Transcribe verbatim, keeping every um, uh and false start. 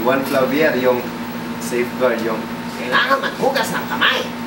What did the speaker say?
Juan Clavier, yung safeguard, yung Kailangan maghugas ng kamay.